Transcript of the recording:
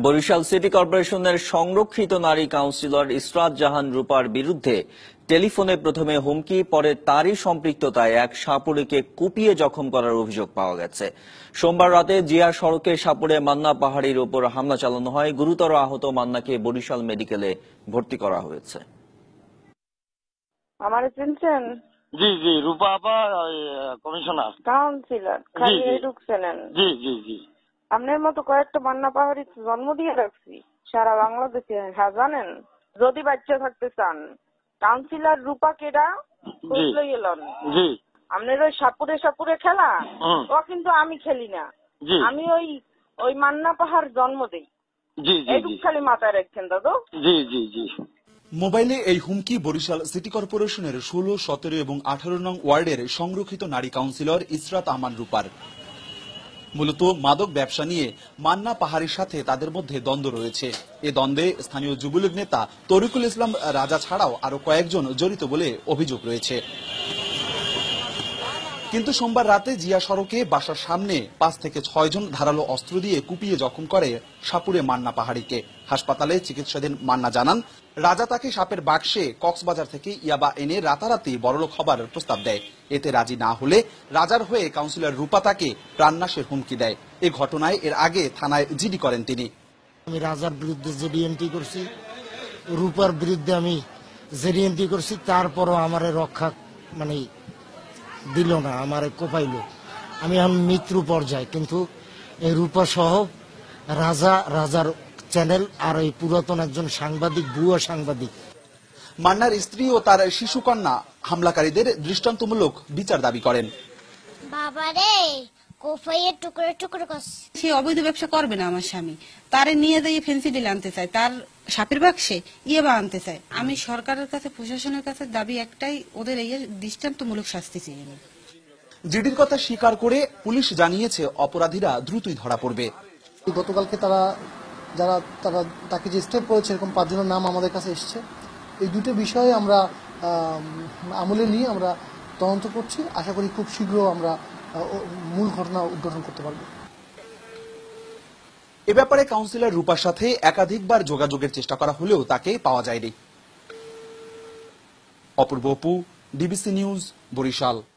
Barishal city কর্পোরেশনের সংরক্ষিত নারী কাউন্সিলর ইসরাত জাহান রূপার বিরুদ্ধে টেলিফোনে প্রথমে হুমকি, পরে তারই সম্পৃক্ততায় এক সাপুড়েকে কুপিয়ে জখম করার অভিযোগ পাওয়া গেছে। সোমবার রাতে জিয়া সড়কে সাপুড়ে মান্না পাহাড়ির ওপর হামলা চালানো হয়। গুরুতর আহত মান্নাকে বরিশাল মেডিকেলে ভর্তি করা হয়েছে। আমার চিনছেন? জি জি, রূপা আপা কমিশনার কাউন্সিলর খালি ঢুকছেন। জি জি জি, আপনার মতো কয়েকটা মান্না পাহাড়ি জন্ম দিয়ে রাখছি সারা বাংলাদেশে। হ্যাঁ জানেন, যদি বাচ্চা থাকতে চান কাউন্সিলর রূপা কেডা বুঝলে গেলেন। জি, আপনার ওই সাপুরে সাপুরে খেলা ও কিন্তু আমি খেলি না। আমি ওই মান্না পাহাড় জন্ম দেই। জি জি, এইটুকু খালি মাথায় রাখছেন দাদু। জি জি জি। মোবাইলে এই হুমকি বরিশাল সিটি কর্পোরেশনের 16, 17 এবং 18 নং ওয়ার্ডের সংরক্ষিত নারী কাউন্সিলর ইসরাত আমান রূপার। মূলত মাদক ব্যবসা নিয়ে মান্না পাহাড়ির সাথে তাদের মধ্যে দ্বন্দ্ব রয়েছে। এ দ্বন্দ্বে স্থানীয় যুবলীগ নেতা তরিকুল ইসলাম রাজা ছাড়াও আরো কয়েকজন জড়িত বলে অভিযোগ রয়েছে। কিন্তু সোমবার রাতে জিয়া সড়কে বাসার সামনে 5 থেকে 6 জন ধারালো অস্ত্র দিয়ে কুপিয়ে জখম করে সাপুরে মান্না পাহাড়িকে। হাসপাতালে চিকিৎসাধীন মান্না জানান, রাজা তাকে সাপের বাক্সে কক্সবাজার থেকে ইয়াবা এনে রাতারাতি বড়লোক হবার প্রস্তাব দেয়। এতে রাজি না হলে রাজার হয়ে কাউন্সিলর রূপা তাকে প্রাণনাশের হুমকি দেয়। এ ঘটনায় এর আগে থানায় জিডি করেন তিনি। আমি রাজার বিরুদ্ধে জিডি এন্ট্রি করছি, রূপার বিরুদ্ধে আমি জিডি এন্ট্রি করছি, তারপরও আমার রক্ষা দিল না, আমার কোপাইল। আমি এখন মৃত্যু পর্যায়ে, কিন্তু এই রূপা সহ রাজার চ্যানেল আর এই পুরাতন একজন সাংবাদিক, ভুয়া সাংবাদিক। মান্নার স্ত্রী ও তার শিশুকন্যা হামলাকারীদের দৃষ্টান্তমূলক বিচার দাবি করেন। বাবারে কোফাইয়ে টুকরো টুকরো করছে। সে অবৈধ ব্যবসা করবে না আমার স্বামী, তারে নিয়ে যাইয়ে ফেন্সি ডিল আনতে চায়, তার সাপের বাক্সে ইয়েবা আনতে চায়। আমি সরকারের কাছে, প্রশাসনের কাছে দাবি একটাই, ওদের এই দৃষ্টান্তমূলক শাস্তি চাই। জিডির কথা স্বীকার করে পুলিশ জানিয়েছে অপরাধীরা দ্রুতই ধরা পড়বে। গতকালকে তারা তাকে যে স্টেপ করেছে এরকম 5 জনের নাম আমাদের কাছে এসছে। এই দুটো বিষয়ে আমরা আমলে নিয়ে আমরা তদন্ত করছি। আশা করি খুব শীঘ্র আমরা মূল ঘটনা উদ্ঘাটন করতে পারব। এ ব্যাপারে কাউন্সিলর রূপার সাথে একাধিকবার যোগাযোগের চেষ্টা করা হলেও তাকে পাওয়া যায়নি। Apurba Apu, DBC news, Barishal.